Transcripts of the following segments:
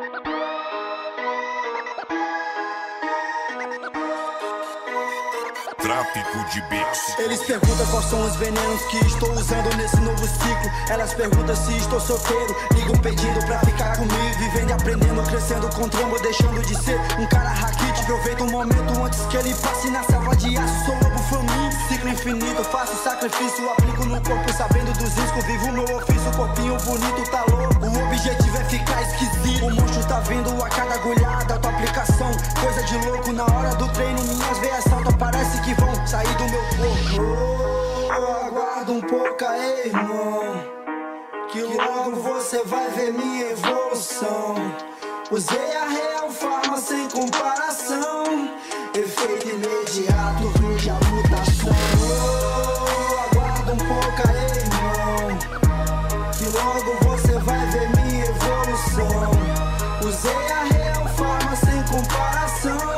Tráfico de beats. Eles perguntam quais são os venenos que estou usando nesse novo ciclo. Elas perguntam se estou solteiro, ligam pedindo pra ficar comigo. Vivendo e aprendendo, crescendo com trombo, deixando de ser um cara raquite. Aproveito o momento antes que ele passe na selva de aço. Sou lobo faminto, ciclo infinito, faço sacrifício, aplico no corpo sabendo dos riscos. Vivo meu ofício, corpinho bonito, tá louco. O objetivo é ficar esquisito. O monstro tá vindo a cada agulhada, tua aplicação, coisa de louco. Na hora do treino, minhas veias saltam, parece que vão sair do meu corpo. Aguarda um pouco aí, irmão, que logo você vai ver minha evolução. Usei a real forma sem comparação, efeito imediato, veja a mutação. Aguarda um pouco aí, irmão, que logo você vai ver minha evolução. Usei a real forma sem comparação,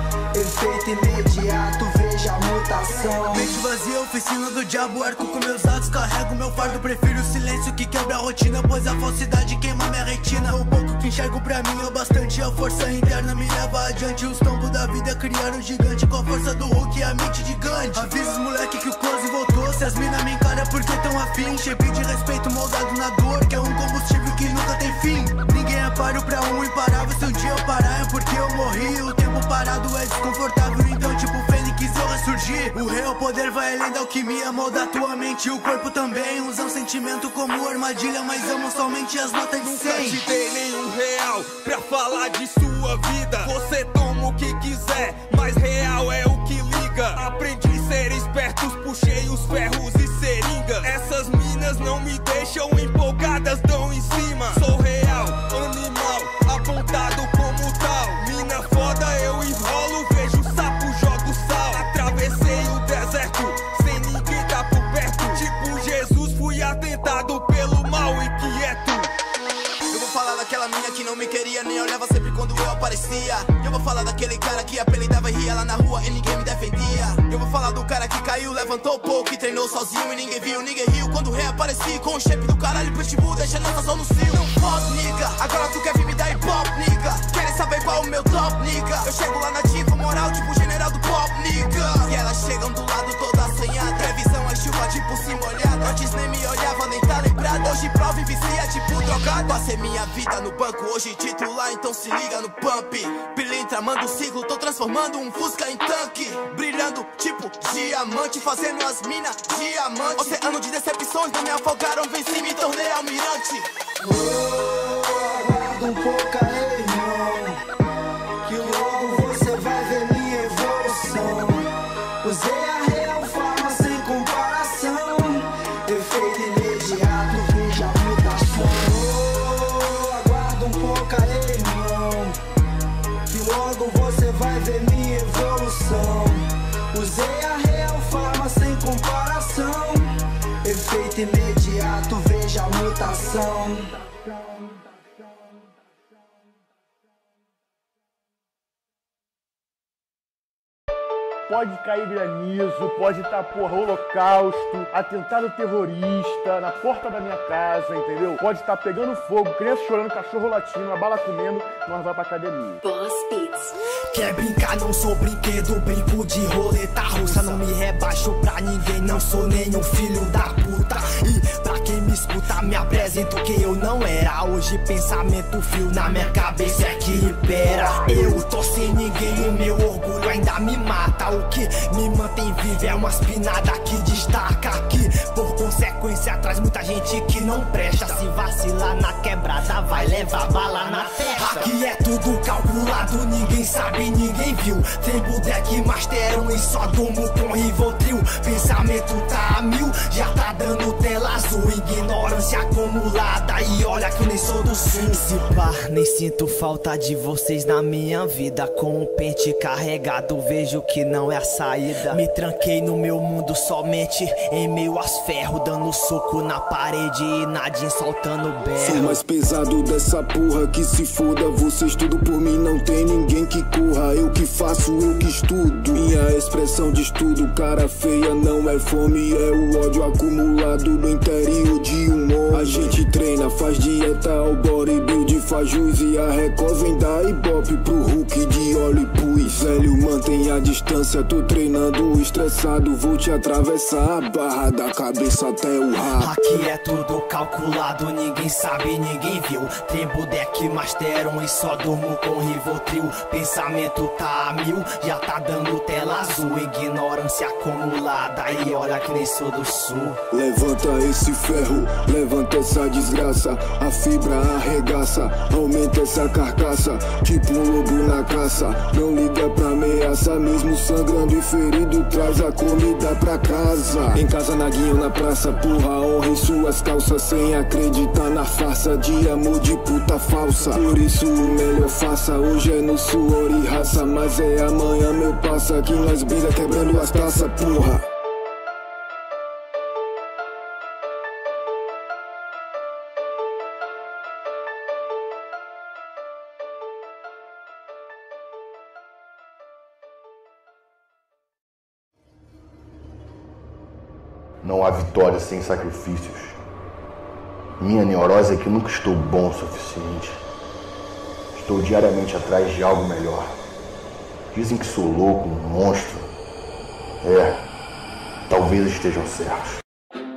efeito imediato, veja a mutação. Mente vazia, oficina do diabo, arco com meus atos, carrego meu fardo. Prefiro o silêncio que quebra a rotina, pois a falsidade queima minha retina. O pouco que enxergo pra mim é o bastante, a força interna me leva adiante. Os tombos da vida criaram um gigante, com a força do Hulk e a mente de Gandhi. Avisa os moleque que o close voltou, se as mina me encara porque tão afim. Shape de respeito moldado na dor, que é um combustível que nunca tem fim. Ninguém é páreo pra um imparável, se um dia eu parar é porque eu morri. O tempo parado é desconfortável, então tipo Fênix eu ressurgir. O real poder vai além da alquimia, molda tua mente e o corpo também. Usa o sentimento como armadilha, mas amam somente as notas de 100. Nunca te dei nenhum real pra falar de sua vida. Você toma o que quiser, mas real é o que liga. Aprendi a ser espertos, puxei os ferros e seringa. Essas minas não me deixam empolgadas, dão em cima. Sou real, animal, apontado como tal. Mina foda, eu enrolo, vejo sapo, jogo sal. Atravessei o deserto, sem ninguém tá por perto. Tipo Jesus, fui atentado pelo mal inquieto. Eu vou falar daquela mina que não me queria, nem olhava sempre quando eu aparecia. Eu vou falar daquele cara que apelidava e ria lá na rua e ninguém me defendia. Eu vou falar do cara que caiu, levantou pouco e treinou sozinho e ninguém viu, ninguém riu quando reapareci com o shape do caralho pitbull, deixando essa zona no cio. Não posso, nigga, agora tu quer vir me dar hip hop, nigga. Querem saber qual é o meu top, nigga? Eu chego lá na tipo moral, tipo general do pop, nigga. E elas chegam do lado toda assanhada, previsão é chuva tipo se molhada. Antes nem me olhava, nem tá lembrada. Hoje prova e vicia tipo drogada. Passei minha vida no banco, hoje titular, então se liga no pump. Pilintra, manda o ciclo, tô transformando um Fusca em tanque. Brilhando tipo diamante, fazendo as minas diamante. Oceano de decepções, não me afogaram, venci, me tornei almirante. Aguarda um pouco aí, irmão, que logo você vai ver minha evolução. Usei a real forma sem comparação, efeito imediato, veja a mutação. Aguarda um pouco aí, irmão, que logo você vai ver minha evolução. Usei a real forma sem comparação, efeito imediato, veja a mutação. Pode cair granizo, pode estar, porra, holocausto, atentado terrorista na porta da minha casa, entendeu? Pode estar pegando fogo, criança chorando, cachorro latindo, a bala comendo, nós vamos pra academia. Boss Beats. Quer brincar, não sou brinquedo, brinco de roleta russa. Não me rebaixo pra ninguém, não sou nenhum filho da puta. E pra quem me escuta, me apresento que eu não era. Hoje pensamento frio na minha cabeça é que impera. Eu tô sem ninguém, o meu orgulho ainda me mata. O que me mantém vivo é uma espinada que destaca. Que por consequência traz muita gente que não presta. Se vacilar na quebrada vai levar bala na testa. Aqui é tudo calculado, ninguém sabe, ninguém viu. Tem Budek, Master 1 e só durmo com Rivotril. Pensamento tá a mil, já tá dando tela azul. Ignorância acumulada e olha que eu nem sou do sul. Se pá, nem sinto falta de vocês na minha vida. Com o pente carregado vejo que não é a saída. Me tranquei no meu mundo somente em meio aos ferros, dando soco na parede e Nadine soltando berro. Sou mais pesado dessa porra que se foda. Vocês tudo estudo. Por mim não tem ninguém que corra, eu que faço, eu que estudo. Minha expressão de estudo, cara feia não é fome, é o ódio acumulado no interior de um homem. A gente treina, faz dieta ao bodybuild, faz jus, e a Record vem dar ibope pro Hulk de óleo e pus. Velho, mantém a distância, tô treinando estressado, vou te atravessar a barra da cabeça até o rabo. Aqui é tudo calculado, ninguém sabe, ninguém viu. Trembo deck Master 1 e só durmo com Rivotril. Pensamento tá a 1000, já tá dando tela azul. Ignorância acumulada e olha que nem sou do sul. Levanta esse ferro, levanta essa desgraça. A fibra arregaça, aumenta essa carcaça, tipo um lobo na caça. Não liga pra ameaça, mesmo sangrando e ferido, traz a comida pra casa. Em casa, na guia ou na praça, porra, honre suas calças, sem acreditar na farsa de amor de puta falsa. Por isso o melhor faça, hoje é no suor e raça, mas é amanhã meu passa, que nós briga quebrando as taças, porra. Não há vitória sem sacrifícios. Minha neurose é que nunca estou bom o suficiente. Estou diariamente atrás de algo melhor. Dizem que sou louco, um monstro. Talvez estejam certos.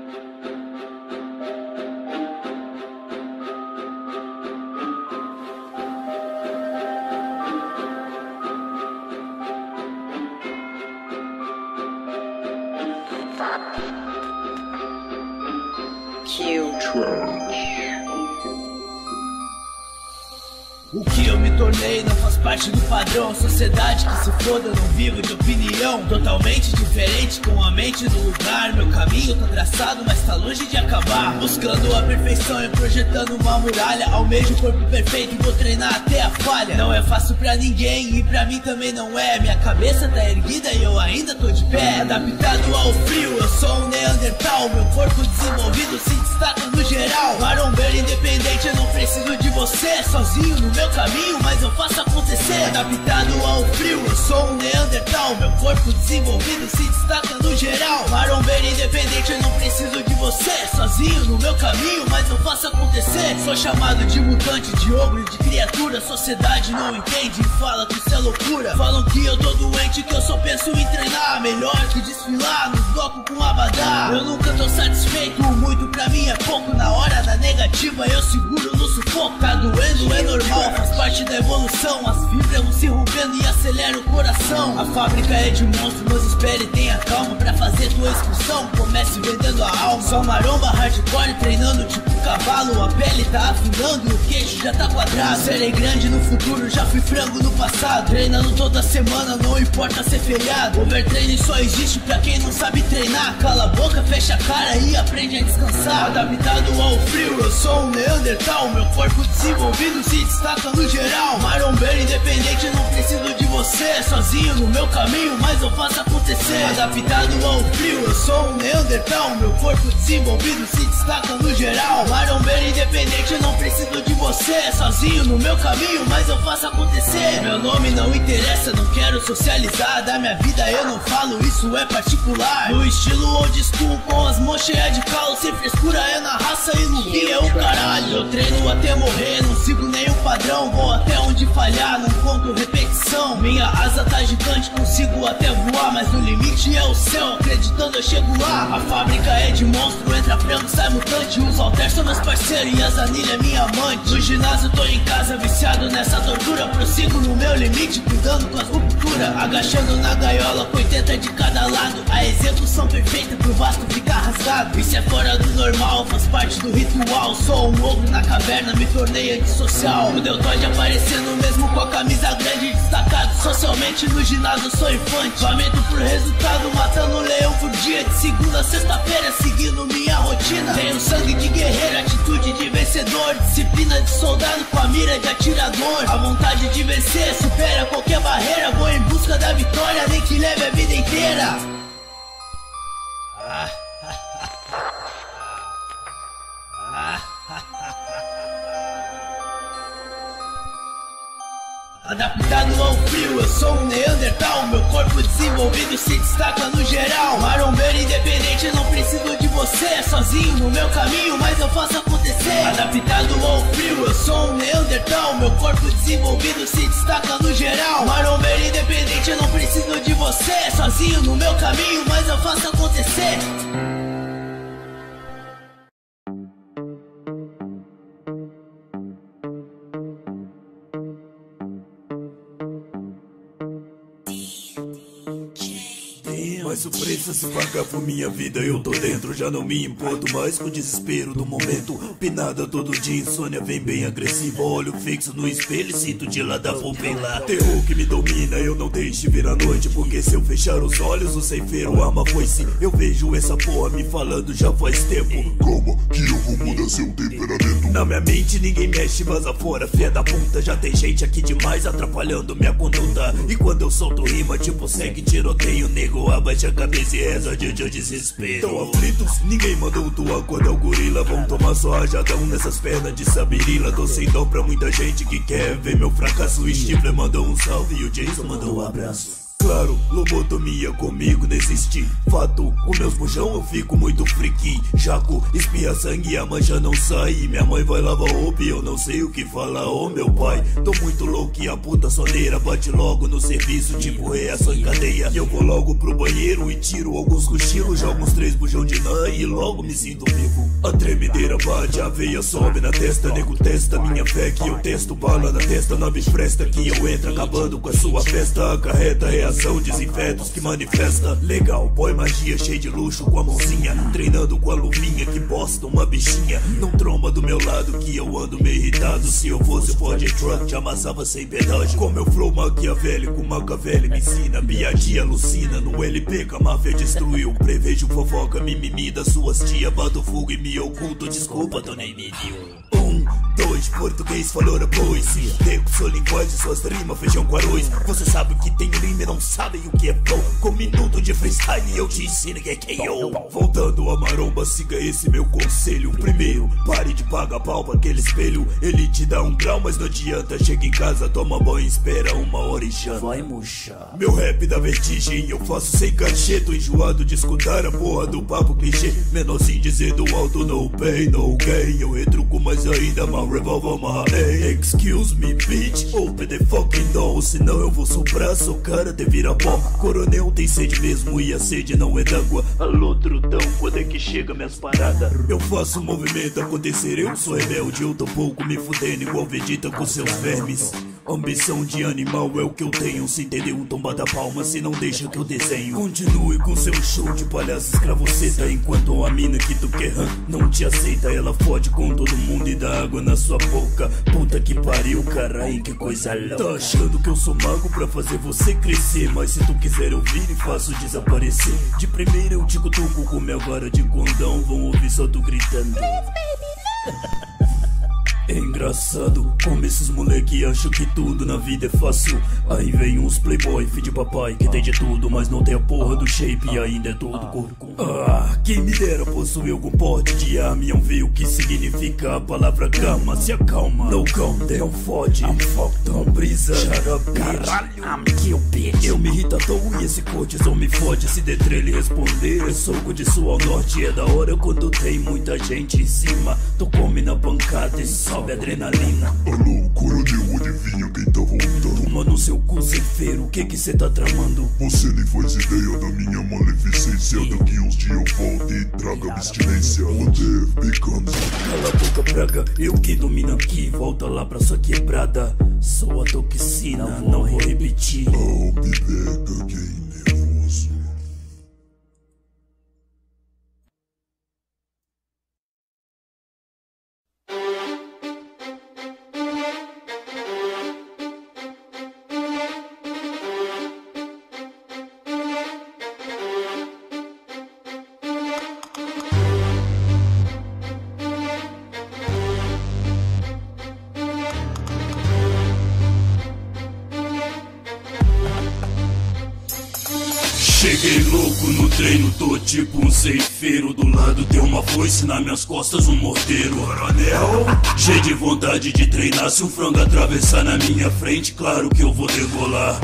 O que eu me tornei não faz parte do padrão. Sociedade que se foda, não vivo de opinião. Totalmente diferente, com a mente no lugar. Meu caminho tá traçado, mas tá longe de acabar. Buscando a perfeição e projetando uma muralha. Almejo o corpo perfeito e vou treinar até a falha. Não é fácil pra ninguém e pra mim também não é. Minha cabeça tá erguida e eu ainda tô de pé. Adaptado ao frio, eu sou um Neandertal. Meu corpo desenvolvido se destaca no geral. Marombeiro independente, eu não preciso de você. Sozinho no meu caminho, mas eu faço acontecer. Adaptado ao frio, eu sou um Neandertal. Meu corpo desenvolvido se destaca no geral. Marombeiro independente, eu não preciso de você. Sozinho no meu caminho, mas eu faço acontecer. Sou chamado de mutante, de ogro, de criatura. Sociedade não entende e fala que isso é loucura. Falam que eu tô doente, que eu só penso em treinar. Melhor que desfilar no bloco com abadá. Eu nunca tô satisfeito, muito pra mim é pouco. Na hora da negativa eu seguro no sufoco. Tá doendo, é normal, faz parte da evolução. As fibras vão se rompendo e acelera o coração. A fábrica é de monstro, mas espere e tenha calma pra fazer tua expulsão. Comece vendendo a alma. Só maromba hardcore treinando tipo cavalo. A pele tá afinando e o queixo já tá quadrado. Serei grande no futuro, já fui frango no passado. Treinando toda semana, não importa ser feriado. Overtraining só existe pra quem não sabe treinar. Cala a boca, fecha a cara e aprende a descansar. Adaptado ao frio, eu sou um Neandertal. Meu corpo desenvolvido se destaca no geral. Marombeiro independente, eu não preciso de você. Sozinho no meu caminho, mas eu faço acontecer. Adaptado ao frio, eu sou um Neandertal. Meu corpo desenvolvido se destaca no geral. Marombeiro independente, eu não preciso de você. Sozinho no meu caminho, mas eu faço acontecer. Meu nome não interessa, não quero socializar. Da minha vida eu não falo, isso é particular. No estilo old school, com as mãos cheias de calo. Sem frescura é na raça e no fim é o caralho. Eu treino até morrer, não sigo nenhum padrão. Vou até onde falhar, não conto repetição. Minha asa tá gigante, consigo até voar. Mas o limite é o céu, acreditando eu chego lá. A fábrica é de monstro, entra frango, sai mutante. Os halter são meus parceiros e a Zanilha é minha amante. No ginásio tô em casa, viciado nessa tortura. Prossigo no meu limite, cuidando com as rupturas. Agachando na gaiola, com 80 de cada lado. A execução perfeita pro vasto ficar rasgado. Isso é fora do normal, faz parte do ritual. Sou um ogro na caverna, me tornei antissocial. O deltoide aparecendo mesmo com a camisa grande, destacado socialmente no ginásio sou infante. Lamento por resultado, matando um leão por dia. De segunda a sexta-feira, seguindo minha rotina. Tenho sangue de guerreiro, atitude de vencedor. Disciplina de soldado com a mira de atirador. A vontade de vencer supera qualquer barreira. Vou em busca da vitória, nem que leve a vida inteira. Adaptado ao frio, eu sou um Neandertal. Meu corpo desenvolvido se destaca no geral. Marombeiro independente, eu não preciso de você. Sozinho no meu caminho, mas eu faço acontecer. Adaptado ao frio, eu sou um Neandertal. Meu corpo desenvolvido se destaca no geral. Marombeiro independente, eu não preciso de você. Sozinho no meu caminho, mas eu faço acontecer. Mas o preço se paga por minha vida, eu tô dentro, já não me importo mais com o desespero do momento. Pinada todo dia, insônia vem bem agressiva. Olho fixo no espelho e sinto de lá da pupila. Terror que me domina, eu não deixo vir à noite, porque se eu fechar os olhos, o ceifeiro arma foice. Eu vejo essa porra me falando já faz tempo. Calma, que eu vou mudar seu temperamento. Na minha mente ninguém mexe, vaza fora, filha da puta. Já tem gente aqui demais atrapalhando minha conduta. E quando eu solto rima, tipo segue tiroteio, nego abaixa a cabeça e reza de desespero. Tão aflitos, ninguém mandou tu acordar o gorila. Vão tomar só rajadão nessas pernas de sabirila. Tô sem dó pra muita gente que quer ver meu fracasso. O Stifler mandou um salve e o Jason mandou um abraço. Claro, lobotomia comigo não existe. Fato, com meus bujão eu fico muito friki. Jaco, espia sangue e a mancha não sai. Minha mãe vai lavar roupa e eu não sei o que falar. Oh meu pai, tô muito louco e a puta soneira bate logo no serviço, tipo reação em cadeia. E eu vou logo pro banheiro e tiro alguns cochilos. Jogo uns 3 bujão de nã e logo me sinto vivo. A tremedeira bate, a veia sobe na testa. Nego testa minha fé que eu testo. Bala na testa, na fresta que eu entro acabando com a sua festa. Acarreta reação, desinfetos que manifesta. Legal, boy magia cheio de luxo com a mãozinha. Treinando com a luvinha que bosta uma bichinha. Não tromba do meu lado que eu ando meio irritado. Se eu fosse Ford Truck te amassava sem pedágio. Com meu flow maquiavélico, Machiavelli me ensina. Biadia alucina no LP que a máfia destruiu. Prevejo fofoca, mimimi das suas tia. Bato fogo e me oculto, desculpa, tô nem me viu. 1, 2, português falou depois. Deco sua linguagem, suas rimas, feijão com arroz. Você sabe o que tem rima e não sabe o que é flow. Com minuto de freestyle eu te ensino que é KO. Voltando a maromba, siga esse meu conselho. Primeiro, pare de pagar pau pra aquele espelho. Ele te dá um grau, mas não adianta. Chega em casa, toma banho, espera 1 hora e janta. Vai murchar. Meu rap dá vertigem, eu faço sem cachê. Tô enjoado de escutar a porra do papo clichê. Menorzinho dizendo alto, no pain, no gain. Eu retruco mais ainda, mal revolver my aim. Excuse me, bitch, open the fucking door. Senão eu vou soprar sua cara de vira pó. Coronel tem sede mesmo e a sede não é d'água. Alô, trutão, quando é que chega minhas paradas? Eu faço o movimento acontecer, eu sou rebelde. Eu tô pouco me fudendo igual Vegeta com seus vermes. Ambição de animal é o que eu tenho. Se entender um tomba da palma, se não deixa que eu desenho. Continue com seu show de palhaço escravoceta. Enquanto a mina que tu quer não te aceita, ela fode com todo mundo e dá água na sua boca. Puta que pariu, caralho, que coisa louca. Tá achando que eu sou mago pra fazer você crescer, mas se tu quiser eu vir e faço desaparecer. De primeira eu te cutuco com minha vara de condão. Vão ouvir só tu gritando. É engraçado como esses moleque acham que tudo na vida é fácil. Aí vem uns playboy, filho de papai, que tem de tudo, mas não tem a porra do shape e ainda é todo corpo. Ah, quem me dera possuir algum porte de arma e ver o que significa a palavra calma. Se acalma, no calm down, fode. I'm fucked, não brisa, shut up, caralho, I'm kill bitch. Eu me irrito à toa e esse cortisol me fode. Se der trailer responder, é soco de sul ao norte. É da hora quando tem muita gente em cima. Tu come na pancada e sobe adrenalina. Alô, coronel, adivinha quem tá voltando? Toma no seu cu, ceifeiro, o que cê tá tramando? Você nem faz ideia da minha maleficência. Daqui uns dias eu volto e trago abstinência. O death becomes. Cala a boca, praga, eu que domino aqui. Volta lá pra sua quebrada. Sou a toxina, não vou repetir. I'll be back again, nervoso. Cheguei louco no treino, tô tipo um ceifeiro. Do lado tem uma foice, nas minhas costas um morteiro. Coronel, cheio de vontade de treinar. Se um frango atravessar na minha frente, claro que eu vou degolar.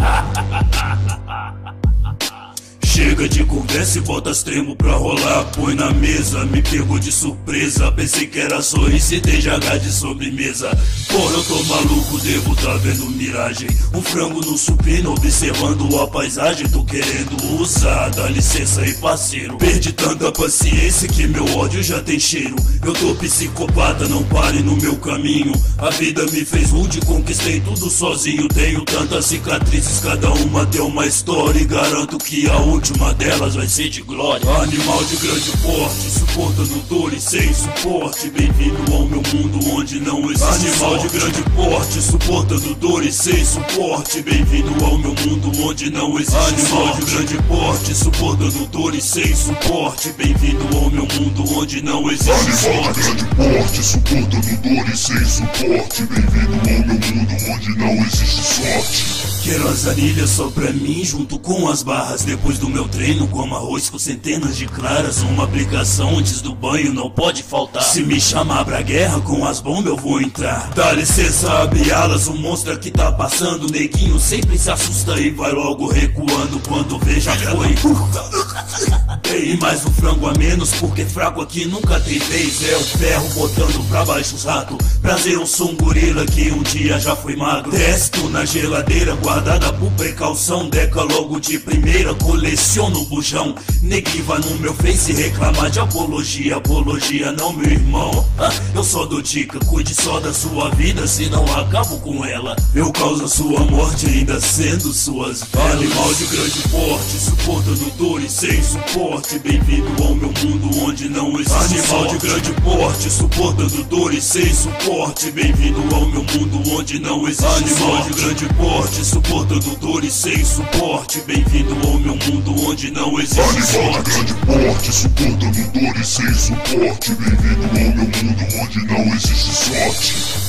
Chega de conversa e bota as tremo pra rolar. Põe na mesa, me pegou de surpresa. Pensei que era só isso e tem JH de sobremesa. Porra, eu tô maluco, devo tá vendo miragem. Um frango no supino, observando a paisagem. Tô querendo usar, dá licença aí parceiro. Perdi tanta paciência que meu ódio já tem cheiro. Eu tô psicopata, não pare no meu caminho. A vida me fez rude, conquistei tudo sozinho. Tenho tantas cicatrizes, cada uma tem uma história. E garanto que a última delas vai ser de glória. Animal de grande porte, suportando dor e sem suporte. Bem-vindo ao meu mundo onde não existe animal de grande porte, suportando dor e sem suporte. Bem-vindo ao meu mundo onde não existe animal de grande porte, suportando dor e sem suporte. Bem-vindo ao meu mundo onde não existe animal de grande porte, suportando dor e sem suporte. Bem-vindo ao meu mundo onde não existe sorte. Quero as anilhas só pra mim, junto com as barras. Depois do meu treino, como arroz com centenas de claras. Uma aplicação antes do banho não pode faltar. Se me chamar pra guerra, com as bombas eu vou entrar. Dá licença, abre alas, o monstro aqui tá passando. Neguinho sempre se assusta e vai logo recuando. Quando vê já foi. Tem mais um frango a menos, porque fraco aqui nunca tem vez. É o ferro botando pra baixo os ratos. Prazer, eu sou um gorila que um dia já foi magro. Testo na geladeira, guardada por precaução. Deca logo de primeira, coleciono o bujão. Neguiva no meu face reclamar de apologia. Apologia não, meu irmão. Eu só dou dica, cuide só da sua vida, senão acabo com ela. Eu causo a sua morte ainda sendo suas velas. Animal de grande porte, suportando dor e sem suporte. Bem-vindo ao meu mundo onde não existe animal de grande porte, suportando dor e sem suporte. Bem-vindo ao meu mundo onde não existe animal de grande porte, suportando dor e sem suporte. Bem-vindo ao meu mundo onde não existe animal de grande porte, suportando dor e sem suporte. Bem-vindo ao meu mundo onde não existe sorte.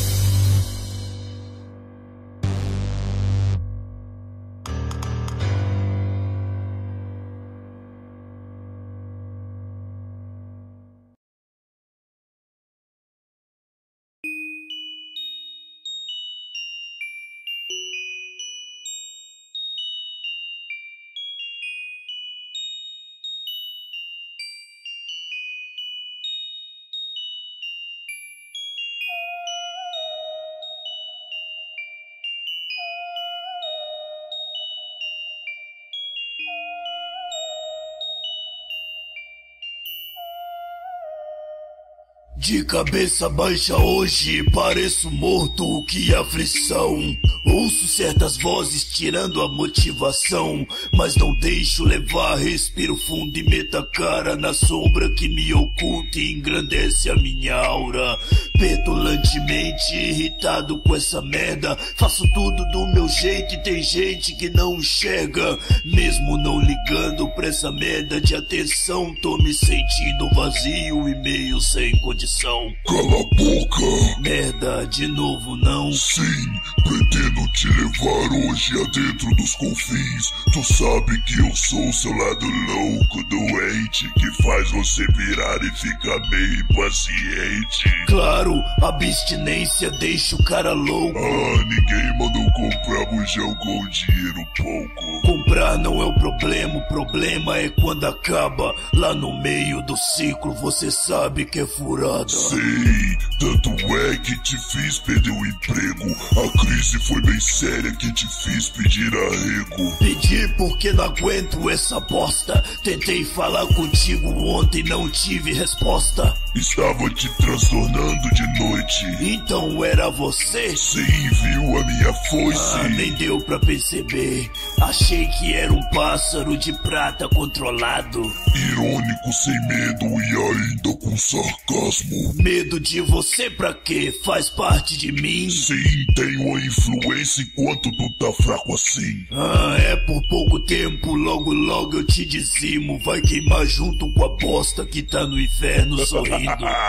De cabeça baixa hoje, pareço morto, que aflição. Ouço certas vozes tirando a motivação, mas não deixo levar, respiro fundo e meto a cara na sombra que me oculta e engrandece a minha aura. Petulantemente irritado com essa merda, faço tudo do meu jeito e tem gente que não enxerga. Mesmo não ligando pra essa merda de atenção, tô me sentindo vazio e meio sem condição. Cala a boca! Merda, de novo não? Sim, pretendo te levar hoje adentro dos confins. Tu sabe que eu sou seu lado louco, doente, que faz você virar e ficar meio impaciente. Claro, abstinência deixa o cara louco. Ninguém mandou comprar bujão com dinheiro pouco. Comprar não é o problema é quando acaba. Lá no meio do ciclo você sabe que é furada. Sei, tanto é que te fiz perder o emprego. A crise foi bem séria que te fiz pedir arrego. Pedi porque não aguento essa bosta. Tentei falar contigo ontem, não tive resposta. Estava te transtornando de noite. Então era você? Sim, viu a minha foice? Nem deu pra perceber. Achei que era um pássaro de prata controlado. Irônico, sem medo e ainda com sarcasmo. Medo de você pra quê? Faz parte de mim? Sim, tenho a influência enquanto tu tá fraco assim. É por pouco tempo, logo logo eu te dizimo. Vai queimar junto com a bosta que tá no inferno sorrindo.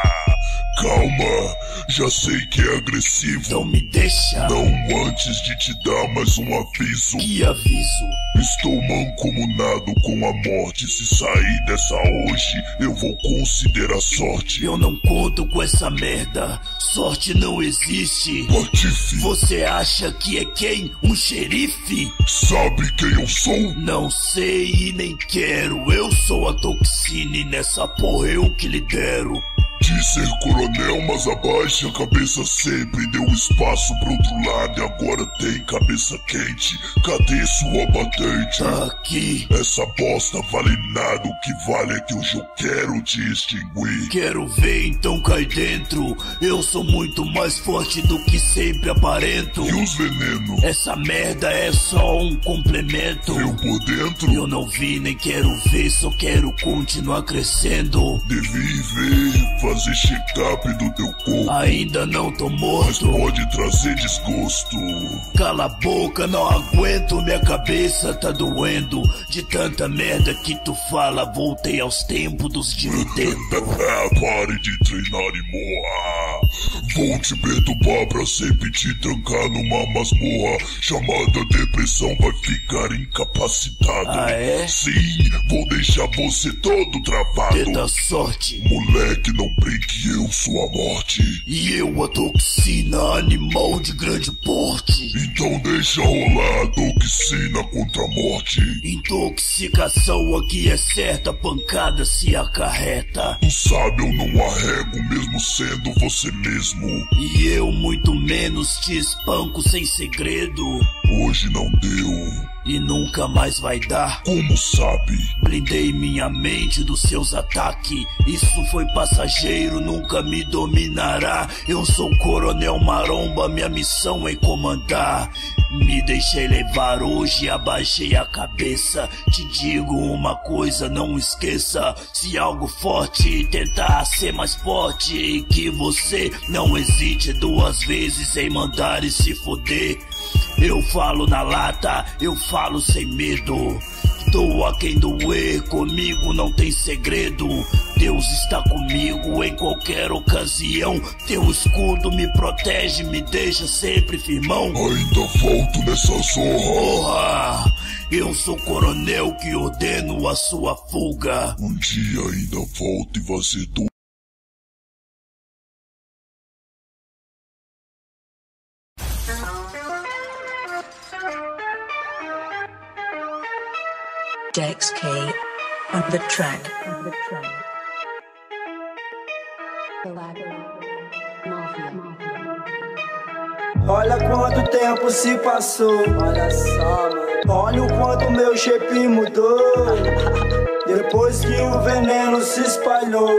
Calma, já sei que é agressivo. Então me deixa. Não antes de te dar mais um aviso. Que aviso? Estou mancomunado com a morte. Se sair dessa hoje, eu vou considerar sorte. Eu não conto com essa merda. Sorte não existe. Patife. Você acha que é quem? Um xerife? Sabe quem eu sou? Não sei e nem quero. Eu sou a toxina e nessa porra eu que lidero. De ser coronel, mas abaixa a cabeça sempre. Deu espaço pro outro lado e agora tem cabeça quente. Cadê sua patente? Tá aqui. Essa bosta vale nada, o que vale é que hoje eu quero te extinguir. Quero ver, então cai dentro. Eu sou muito mais forte do que sempre aparento. E os venenos? Essa merda é só um complemento. Viu por dentro? Eu não vi, nem quero ver, só quero continuar crescendo. Devi ver, fazer check-up do teu corpo. Ainda não tô morto, mas pode trazer desgosto. Cala a boca, não aguento, minha cabeça tá doendo. De tanta merda que tu fala, voltei aos tempos dos dividendos. Pare de treinar e morra. Vou te perturbar pra sempre te trancar numa masmorra chamada depressão, vai ficar incapacitado. Ah, é? Sim, vou deixar você todo travado. Tenta sorte. Moleque, não brinque, eu sou a morte. E eu a toxina, animal de grande porte. Então deixa rolar a toxina contra a morte. Intoxicação aqui é certa, pancada se acarreta. Tu sabe, eu não arrego mesmo sendo você mesmo. E eu muito menos te espanco sem segredo. Hoje não deu. E nunca mais vai dar. Como sabe? Blindei minha mente dos seus ataques. Isso foi passageiro, nunca me dominará. Eu sou Coronel Maromba, minha missão é comandar. Me deixei levar hoje, abaixei a cabeça. Te digo uma coisa, não esqueça. Se algo forte, tentar ser mais forte que você. Não hesite duas vezes em mandar e se foder. Eu falo na lata, eu falo sem medo. Doa quem doer, comigo não tem segredo. Deus está comigo em qualquer ocasião. Teu escudo me protege, me deixa sempre firmão. Ainda volto nessa zorra. Porra, eu sou coronel que ordeno a sua fuga. Um dia ainda volto e vai ser do... Dex K on the track. Olha quanto tempo se passou. Olha só, mano. Olha o quanto meu shape mudou. Depois que o veneno se espalhou,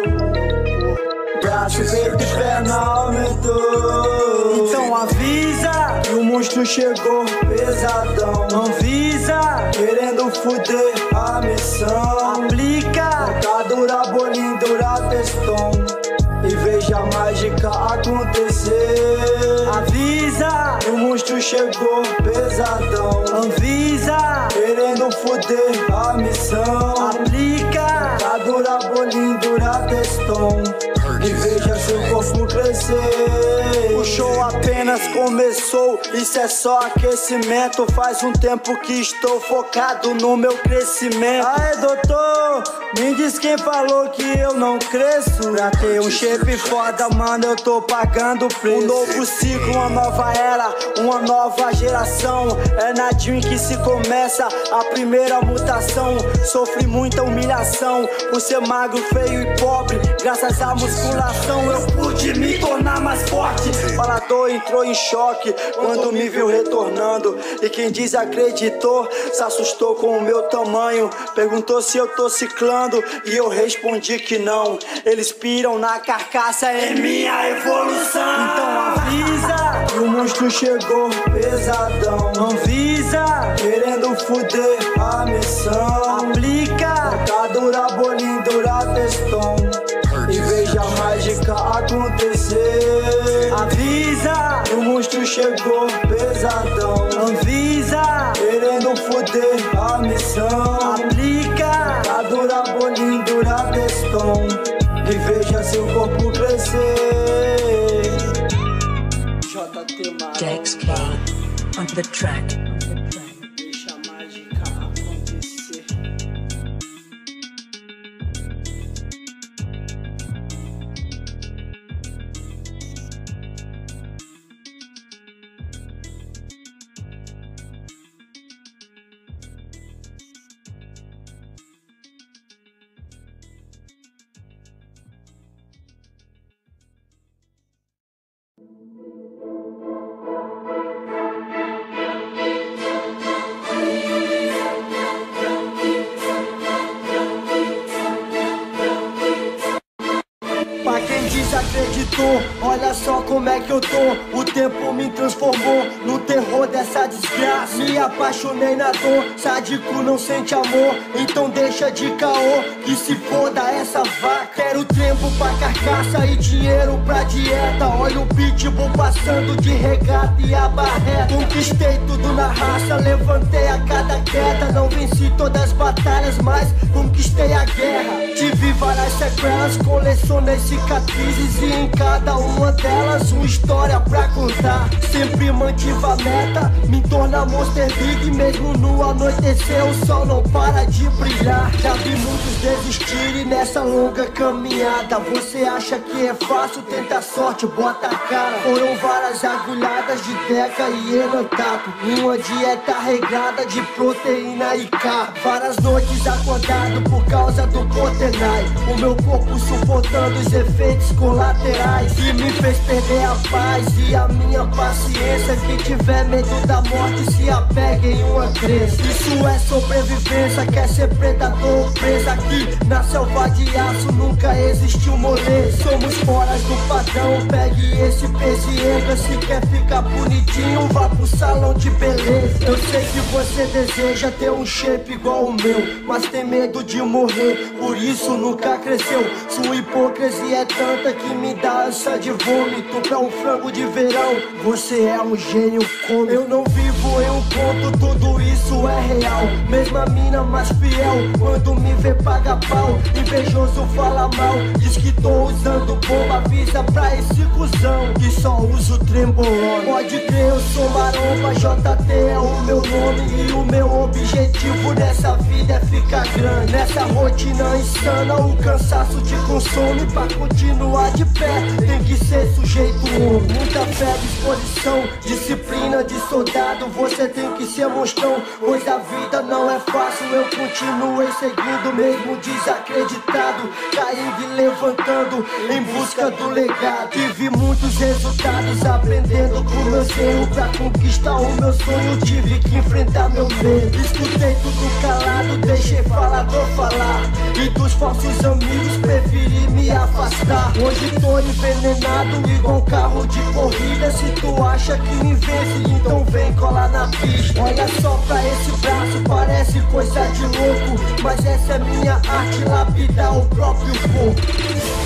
braço, peito e perna aumentou. Então avisa que o monstro chegou pesadão. Não visa, querendo fuder a missão. Aplica, dura bolinho, dura teston. E veja a mágica acontecer. Avisa que o monstro chegou pesadão. Avisa, querendo fuder a missão. Aplica, dura bolinho, dura teston. E veja seu corpo crescer. O show apenas começou, isso é só aquecimento. Faz um tempo que estou focado no meu crescimento. Aê, doutor, me diz quem falou que eu não cresço. Pra ter um shape foda, mano, eu tô pagando preço. Um novo ciclo, uma nova era, uma nova geração. É na Dream que se começa a primeira mutação. Sofri muita humilhação por ser magro, feio e pobre. Graças à musculação eu pude me tornar mais forte. Falador entrou em choque quando me viu retornando. E quem desacreditou se assustou com o meu tamanho. Perguntou se eu tô ciclando e eu respondi que não. Eles piram na carcaça, é minha evolução. Então avisa que o monstro chegou pesadão. Não visa, querendo fuder a missão. Aplica, dura bolinho, dura teston. E veja a mágica acontecer. Avisa, o monstro chegou pesadão. Avisa, querendo foder a missão. Aplica, dura bolinho, dura teston. E veja seu corpo crescer. on the track. Desacreditou, olha só como é que eu tô. O tempo me transformou no terror dessa desgraça. Me apaixonei na dor, sádico não sente amor. Então deixa de caô, que se foda essa vaca. Quero tempo pra carcaça e dinheiro pra dieta. Olha o pitbull passando de regata e a barreta. Conquistei tudo na raça, levantei a cada queda. Não venci todas as batalhas, mas conquistei a guerra. Tive várias sequelas, colecionei cicatrizes e em cada uma delas uma história pra contar. Sempre mantive a meta, me tornar Monster Big. Mesmo no anoitecer o sol não para de brilhar. Já vi muitos desistirem nessa longa caminhada. Você acha que é fácil? Tenta a sorte, bota a cara. Foram várias agulhadas de Deca e Enantato, uma dieta regrada de proteína e carbo. Várias noites acordado por causa do Potenai. O meu corpo suportando os efeitos colaterais que me fez perder a paz e a minha paciência. Quem tiver medo da morte se apega em uma crença. Isso é sobrevivência, quer ser predador ou presa. Aqui na selva de aço nunca existiu moleza. Somos fora do padrão, pegue esse peso e entra. Se quer ficar bonitinho, vá pro salão de beleza. Eu sei que você deseja ter um shape igual o meu, mas tem medo de morrer, por isso nunca cresceu. Sua hipocrisia é tanta que me dá ânsia de vômito pra um frango de verão. Você é um gênio cômico. Eu não vivo em um conto, tudo isso é real. Mesma mina mais fiel, quando me vê paga pau. Invejoso fala mal, diz que tô usando bomba. Avisa pra esse cuzão que só uso trembolona. Pode crer, eu sou maromba, JT é o meu nome. E o meu objetivo nessa vida é ficar grande. Nessa rotina insana o cansaço te consome. Pra continuar de pé tem que ser sujeito homem. Muita fé, disposição, disciplina de soldado. Você tem que ser monstrão, pois a vida não é fácil. Eu continuei seguindo mesmo desacreditado, caindo e levantando em busca do legado. Tive muitos resultados aprendendo com meus erros. Pra conquistar o meu sonho tive que enfrentar meu medo. Escutei tudo calado, deixei falador falar, e dos falsos amigos preferi me afastar. Hoje tô envenenado igual um carro de corrida. Se tu acha que me vence, então vem colar na pista. Olha só pra esse braço, parece coisa de louco, mas essa é minha arte, lapidar o próprio corpo.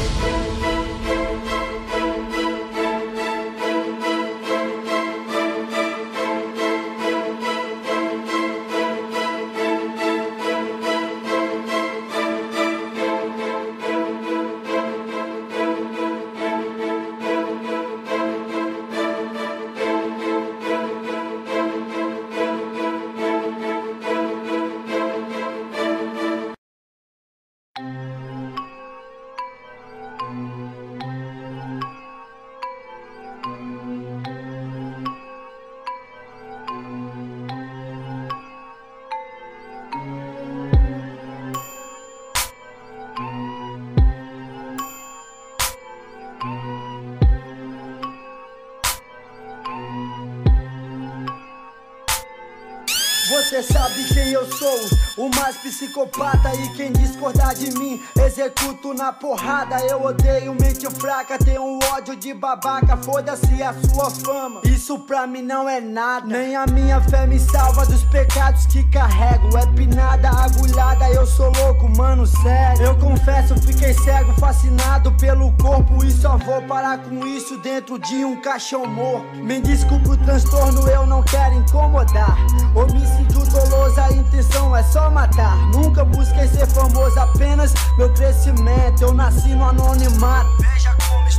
Você sabe quem eu sou, o mais psicopata. E quem discordar de mim, executo na porrada. Eu odeio mente fraca, tenho um ódio de babaca. Foda-se a sua fama, isso pra mim não é nada. Nem a minha fé me salva dos pecados que carrego. É pinada, agulhada, eu sou louco, mano, sério. Eu confesso, fiquei cego, fascinado pelo corpo, e só vou parar com isso dentro de um caixão morto. Me desculpe o transtorno, eu não quero incomodar. Homicídio doloso, a intenção é só matar. Nunca busquei ser famoso, apenas meu crescimento. Eu nasci no anonimato, veja como estou crescendo.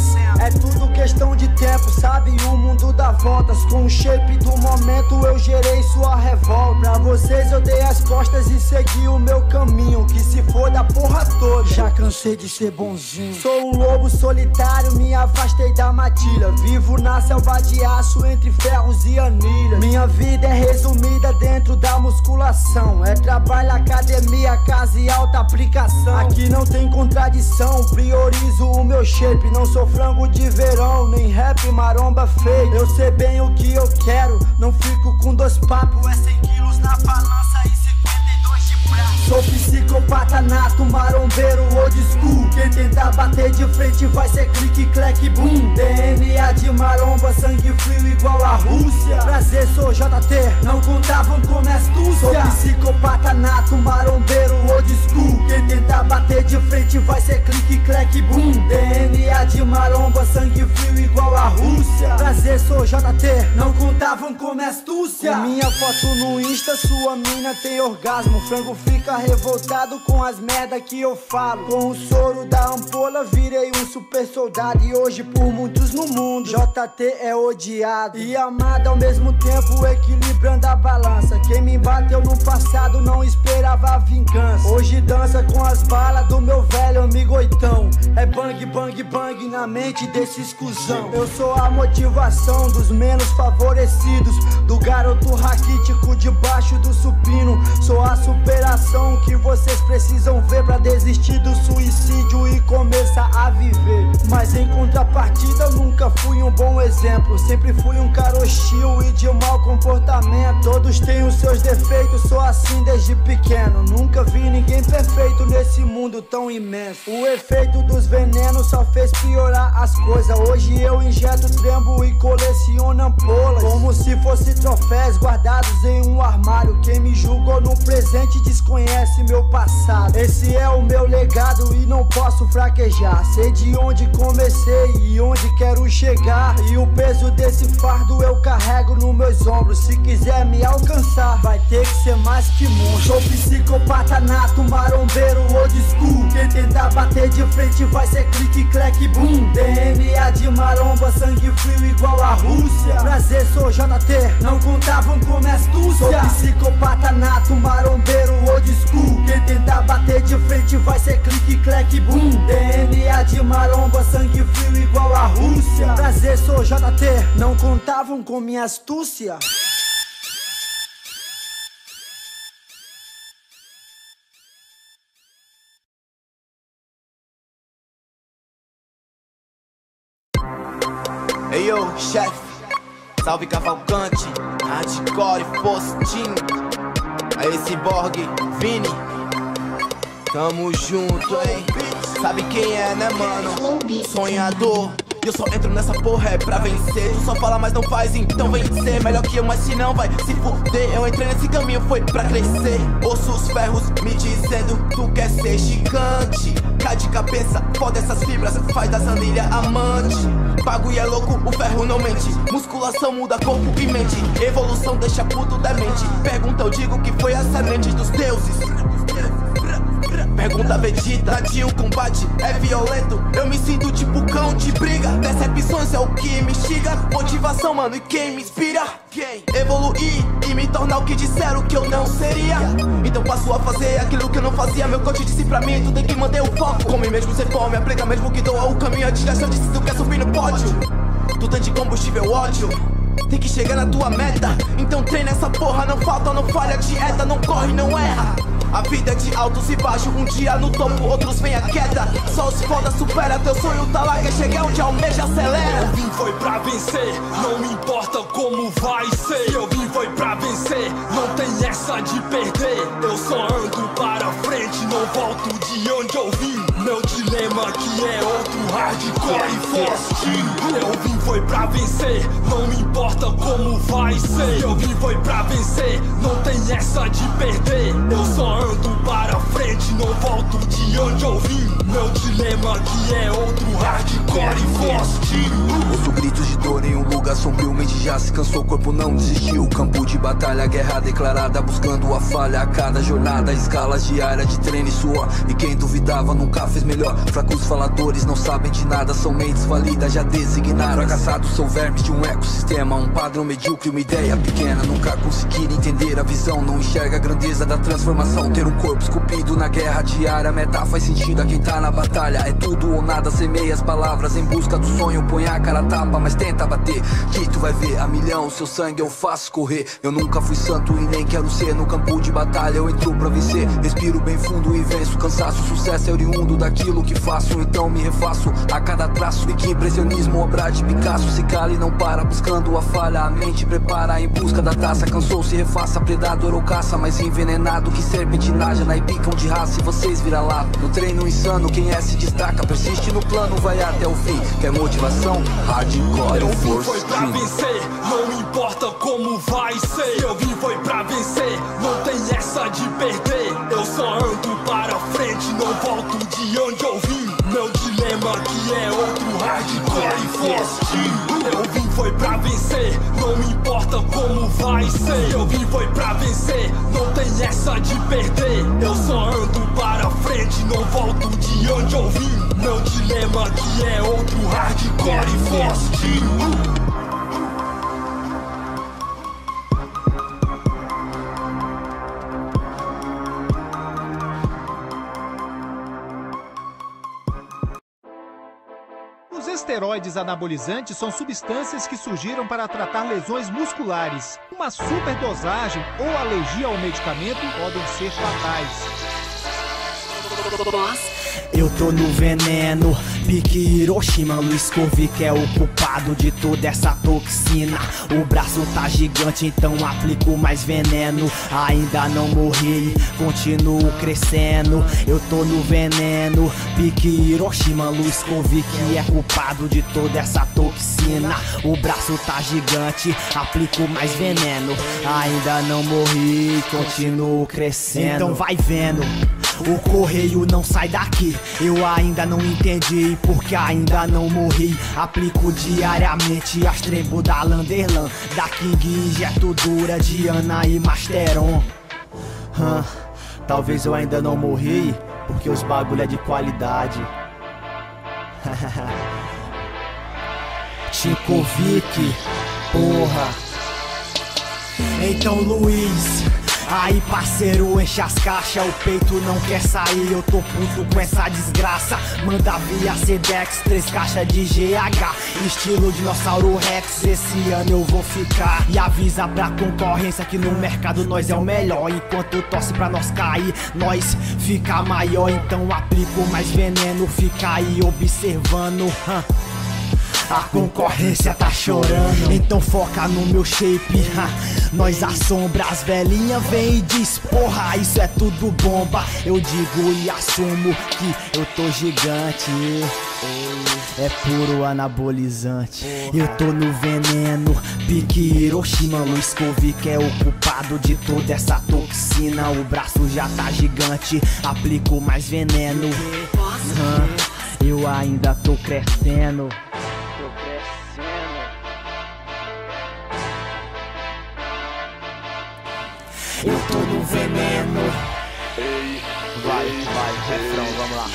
É tudo questão de tempo, sabe? O mundo dá voltas. Com o shape do momento eu gerei sua revolta. Pra vocês eu dei as costas e segui o meu caminho, que se for da porra toda. Já cansei de ser bonzinho. Sou um lobo solitário, me afastei da matilha. Vivo na selva de aço entre ferros e anilhas. Minha vida é resumida dentro da musculação. É trabalho, academia, casa e alta aplicação. Aqui não tem contradição, priorizo o meu shape. Não sou frango de verão, nem rap, maromba fake. Eu sei bem o que eu quero, não fico com dois papos. É 100 quilos na balança e 52 de prato. Sou psicopata nato, marombeiro old school. Quem tentar bater de frente vai ser clique, clack, boom. DNA de maromba, sangue frio igual a Rússia. Prazer, sou JT, não contavam com minha astúcia. Sou psicopata nato, marombeiro old school. Quem tentar bater de frente vai ser clique, clack, boom. DNA de maromba, sangue frio igual a Rússia. Prazer, sou JT, não contavam com minha astúcia. Com minha foto no Insta, sua mina tem orgasmo. Frango fica revoltado com as merda que eu falo. Com o soro da ampola virei um super soldado. E hoje por muitos no mundo JT é odiado e amado ao mesmo tempo, equilibrando a balança. Quem me bateu no passado não esperava a vingança. Hoje dança com as balas do meu velho amigo Oitão. É bang, bang, bang na mente desses cuzão. Eu sou a motivação dos menos favorecidos, do garoto raquítico debaixo do supino. Sou a superação que vocês precisam ver pra desistir do suicídio e começar a viver. Mas em contrapartida nunca fui um bom exemplo. Sempre fui um cara hostil e de mau comportamento. Todos têm os seus defeitos, sou assim desde pequeno. Nunca vi ninguém perfeito nesse mundo tão imenso. O efeito dos venenos só fez piorar as coisas. Hoje eu injeto trembo e coleciono ampolas, como se fossem troféus guardados em um armário. Quem me julgou no presente desconhece meu passado. Esse é o meu legado e não posso fraquejar. Sei de onde comecei e onde quero chegar, e o peso desse fardo eu carrego nos meus ombros. Se quiser me alcançar, vai ter que ser mais que monstro. Sou psicopata nato, marombeiro old school. Quem tentar bater de frente vai ser clique, clack, boom. DNA de maromba, sangue frio igual a Rússia. Prazer, sou JT, não contavam com minha astúcia. Sou psicopata nato, marombeiro old school. Quem tentar bater de frente vai ser clique, clack, boom. DNA de maromba, sangue frio igual a Rússia. Prazer, sou JT, não contavam com minha astúcia. Ei, yo, chefe, salve Cavalcante, hardcore postinho. Aí, Cyborg, Vini, tamo junto, hein? Sabe quem é, né, mano? Sonhador. E eu só entro nessa porra é pra vencer. Tu só fala, mas não faz, então vem ser melhor que eu, mas se não vai se fuder. Eu entrei nesse caminho, foi pra crescer. Ouço os ferros me dizendo, tu quer ser gigante. Cai de cabeça, foda essas fibras, faz das anilhas amante. Bagulho é louco, o ferro não mente. Musculação muda corpo e mente. Evolução deixa puto demente. Pergunta, eu digo que foi a semente dos deuses. Pergunta Vegeta, de um combate é violento. Eu me sinto tipo cão de briga. Decepções é o que me instiga. Motivação, mano, e quem me inspira? Quem? Evoluir e me tornar o que disseram que eu não seria. Então passo a fazer aquilo que eu não fazia. Meu coach disse pra mim, tu tem que manter o foco. Come mesmo sem fome, aplica mesmo que doa o caminho. A distração disse tu quer subir no pódio. Tu tem de combustível ódio, tem que chegar na tua meta. Então treina essa porra, não falta, não falha dieta. Não corre, não erra. A vida é de altos e baixos, um dia no topo, outros vem a queda. Só os foda supera, teu sonho tá lá, quer chegar onde almeja, acelera. Eu vim foi pra vencer, não me importa como vai ser. Eu vim foi pra vencer, não tem essa de perder. Eu só ando para frente, não volto de onde eu vim. Meu dilema que é outro hardcore e forte. Eu vim foi pra vencer, não me importa como vai ser. Eu vim foi pra vencer, não tem essa de perder. Eu só ando para frente, não volto de onde eu vim. Meu dilema que é outro hardcore e forte. Ouço gritos de dor em um lugar sombrio. Mente já se cansou, corpo não desistiu. Campo de batalha, guerra declarada, buscando a falha a cada jornada. Escalas diárias de treino e suor, e quem duvidava nunca fez melhor. Fracos faladores não sabem de nada, são mentes falidas, já designaram. Fracassados são vermes de um ecossistema, um padrão medíocre, uma ideia pequena. Nunca conseguiram entender a visão, não enxerga a grandeza da transformação. Ter um corpo esculpido na guerra diária, meta faz sentido a quem tá na batalha. É tudo ou nada, semeia as palavras em busca do sonho, põe a cara a tapa, mas tenta bater. Que tu vai ver a milhão, seu sangue eu faço correr. Eu nunca fui santo e nem quero ser. No campo de batalha eu entro pra vencer. Respiro bem fundo e venço. Cansaço, sucesso é oriundo daquilo que faço. Então me refaço a cada traço. E que impressionismo, obra de Picasso. Se cala e não para, buscando a falha. A mente prepara em busca da taça. Cansou, se refaça, predador ou caça. Mais envenenado que serpente naja na picam de raça. E vocês viram lá, no treino insano. Quem é se destaca, persiste no plano, vai até o fim. Quer motivação? Hardcore, eu vim force foi pra vencer, não importa como vai ser. Eu vim foi pra vencer, não tem essa de perder. Eu só ando para frente, não volto de onde eu vim. Meu dilema que é outro hardcore e forte. Eu vim foi pra vencer, não me importa como vai ser. Eu vim foi pra vencer, não tem essa de perder. Eu só ando para frente, não volto de onde eu vim. Meu dilema que é outro hardcore e forte. Os esteroides anabolizantes são substâncias que surgiram para tratar lesões musculares. Uma superdosagem ou alergia ao medicamento podem ser fatais. Eu tô no veneno, pique Hiroshima, Luiz Kovic é o culpado de toda essa toxina. O braço tá gigante, então aplico mais veneno. Ainda não morri, continuo crescendo. Eu tô no veneno, pique Hiroshima, Luiz Kovic é culpado de toda essa toxina. O braço tá gigante, aplico mais veneno. Ainda não morri, continuo crescendo. Então vai vendo, o correio não sai daqui. Eu ainda não entendi porque ainda não morri. Aplico diariamente as trembo da Landerlan, da King, injeto dura, Diana e Masteron. Talvez eu ainda não morri porque os bagulho é de qualidade. Tikovic, porra. Então Luiz, aí parceiro, enche as caixas, o peito não quer sair, eu tô puto com essa desgraça. Manda via Sedex, 3 caixas de GH, estilo dinossauro Rex, esse ano eu vou ficar. E avisa pra concorrência que no mercado nós é o melhor. Enquanto torce pra nós cair, nós fica maior. Então aplico mais veneno, fica aí observando. A concorrência tá chorando, então foca no meu shape. Nós assombra, as velhinhas vem e diz: porra, isso é tudo bomba. Eu digo e assumo que eu tô gigante. É puro anabolizante. Eu tô no veneno, pique Hiroshima, Luiz Kovic é o culpado de toda essa toxina. O braço já tá gigante, aplico mais veneno. Eu ainda tô crescendo. Eu tô no veneno. Vai, refrão, vamos lá.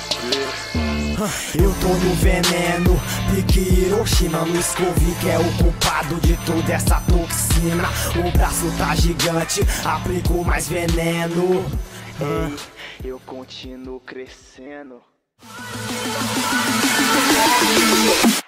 Eu tô no veneno, pique Hiroshima, Luiz Kovic é o culpado de toda essa toxina. O braço tá gigante, aplico mais veneno. Eu continuo crescendo.